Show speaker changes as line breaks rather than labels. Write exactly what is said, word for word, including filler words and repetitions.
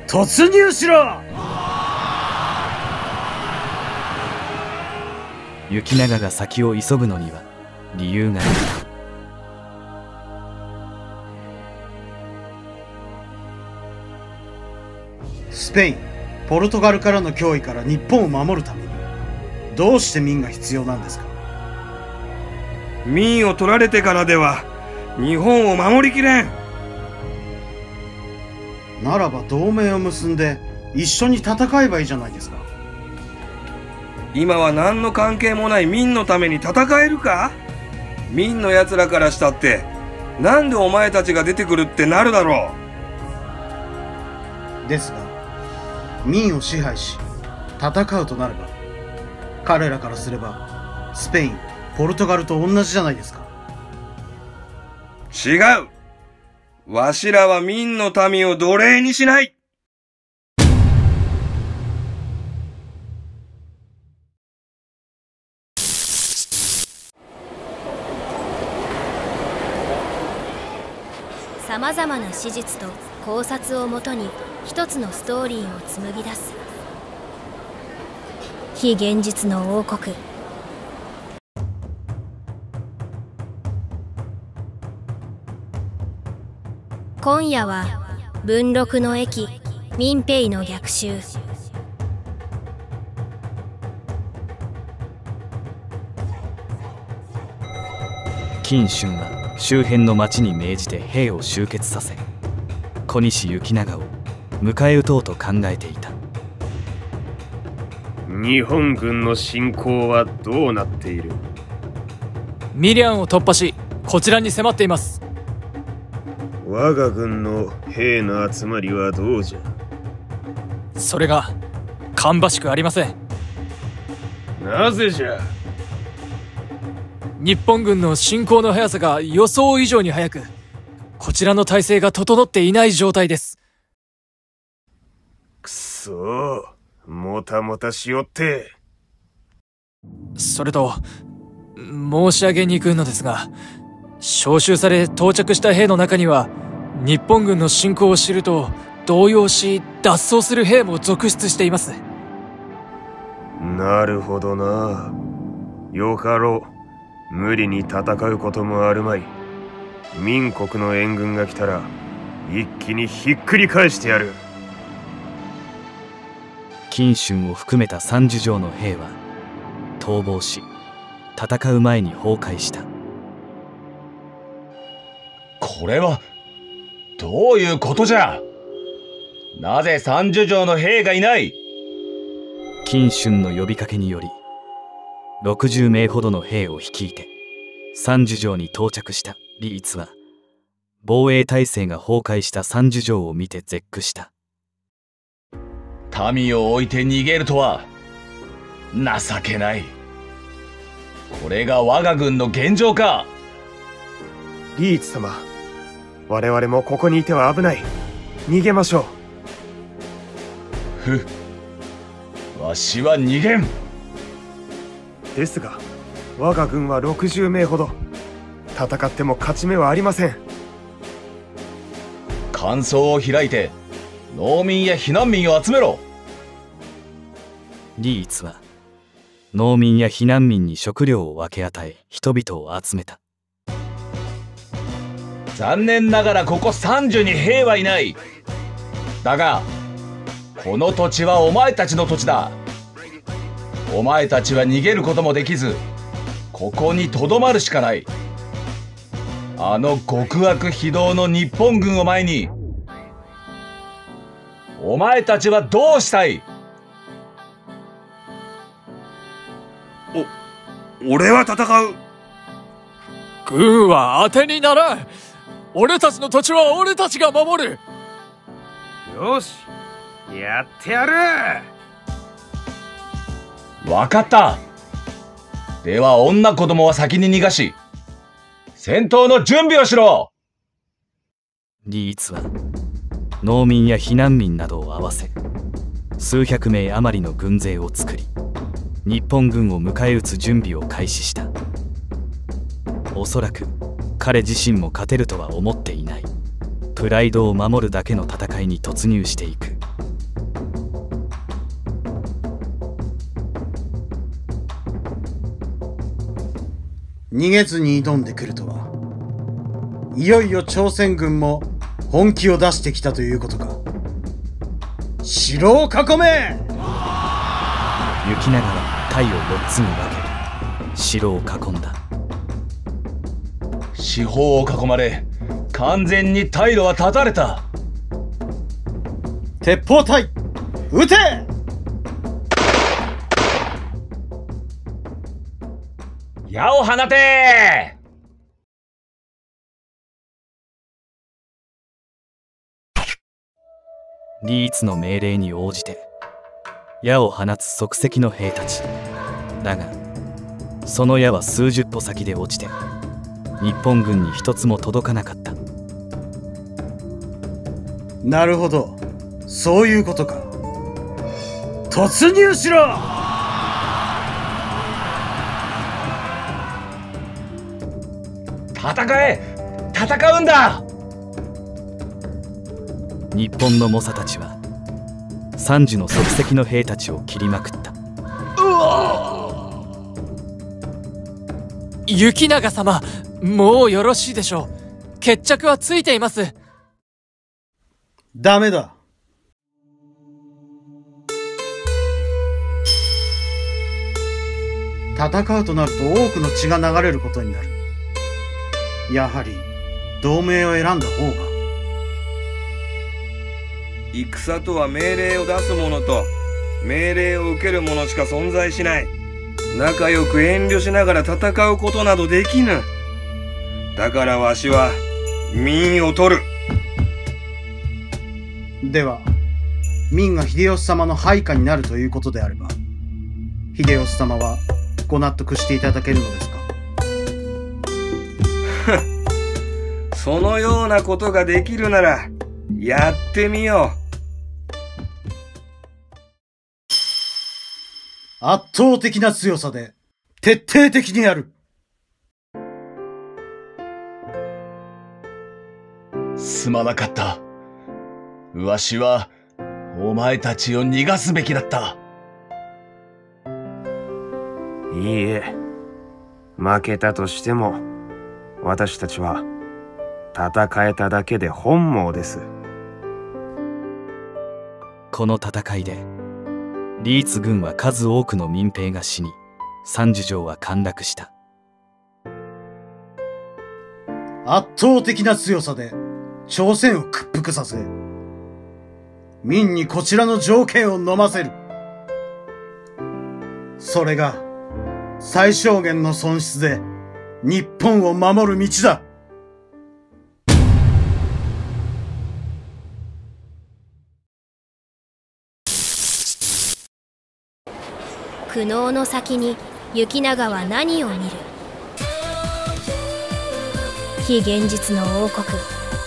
突入しろ。
行長が先を急ぐのには理由がある。
スペイン、ポルトガルからの脅威から日本を守るためにどうして民が必要なんですか？
民を取られてからでは日本を守りきれん。
ならば同盟を結んで一緒に戦えばいいじゃないですか。
今は何の関係もない民のために戦えるか？民の奴らからしたってなんでお前たちが出てくるってなるだろ
う。ですが民を支配し戦うとなれば彼らからすればスペイン、ポルトガルと同じじゃないですか。
違う。わしらは民の民を奴隷にしない。
さまざまな史実と考察をもとに一つのストーリーを紡ぎ出す非現実の王国。今夜は文禄の役民兵の逆襲。
金春は周辺の町に命じて兵を集結させ小西行長を迎え撃とうと考えていた。
日本軍の侵攻はどうなっている？
ミリアンを突破しこちらに迫っています。
我が軍の兵の集まりはどうじゃ？
それが芳しくありません。
なぜじゃ？
日本軍の進行の速さが予想以上に速く、こちらの体制が整っていない状態です。
くそー、もたもたしよって。
それと申し上げにくいのですが、召集され到着した兵の中には日本軍の侵攻を知ると動揺し脱走する兵も続出しています。
なるほどな。よかろう。無理に戦うこともあるまい。民国の援軍が来たら一気にひっくり返してやる。
金春を含めた三十条の兵は逃亡し戦う前に崩壊した。
これはどういうことじゃ？なぜ三十条の兵がいない？
金春の呼びかけによりろくじゅうめいほどの兵を率いて三十条に到着した李一は防衛体制が崩壊した三十条を見て絶句した。
民を置いて逃げるとは情けない。これが我が軍の現状か？
李一様、我々もここにいては危ない。逃げましょ
う。ふっ、わしは逃げん。
ですが我が軍はろくじゅうめいほど。戦っても勝ち目はありません。
艦荘を開いて農民や避難民を集めろ。
李一は農民や避難民に食料を分け与え人々を集めた。
残念ながらここ三樹に兵はいない。だがこの土地はお前たちの土地だ。お前たちは逃げることもできずここにとどまるしかない。あの極悪非道の日本軍を前にお前たちはどうしたい？
お、俺は戦う。
軍は当てにならん。俺たちの土地は俺たちが守る。
よし、やってやる。
わかった。では女子供は先に逃がし戦闘の準備をしろ。
李一は農民や避難民などを合わせ数百名余りの軍勢を作り日本軍を迎え撃つ準備を開始した。おそらく彼自身も勝てるとは思っていない。プライドを守るだけの戦いに突入していく。
逃げずに挑んでくるとは。いよいよ朝鮮軍も本気を出してきたということか。城を囲め。
雪長は隊をよっつに分け城を囲んだ。
四方を囲まれ完全に退路は断たれた。
鉄砲隊撃て。
矢を放て。
リーツの命令に応じて矢を放つ即席の兵たちだが、その矢は数十歩先で落ちて日本軍に一つも届かなかった。
なるほど、そういうことか。突入しろ。
戦え、戦うんだ。
日本の猛者たちは三樹の即席の兵たちを切りまくった。
雪長様、もうよろしいでしょう。決着はついています。
ダメだ。戦うとなると多くの血が流れることになる。やはり同盟を選んだ方が。
戦とは命令を出す者と命令を受ける者しか存在しない。仲良く遠慮しながら戦うことなどできぬ。だからわしは民を取る。
では民が秀吉様の配下になるということであれば、秀吉様はご納得していただけるのですか。
そのようなことができるならやってみよう。
圧倒的な強さで徹底的にやる。
すまなかった。わしはお前たちを逃がすべきだった。
いいえ、負けたとしても私たちは戦えただけで本望です。
この戦いでリーツ軍は数多くの民兵が死に、三樹城は陥落した。
圧倒的な強さで朝鮮を屈服させ、民にこちらの条件を飲ませる。それが最小限の損失で日本を守る道だ。
苦悩の先に雪長は何を見る。非現実の王国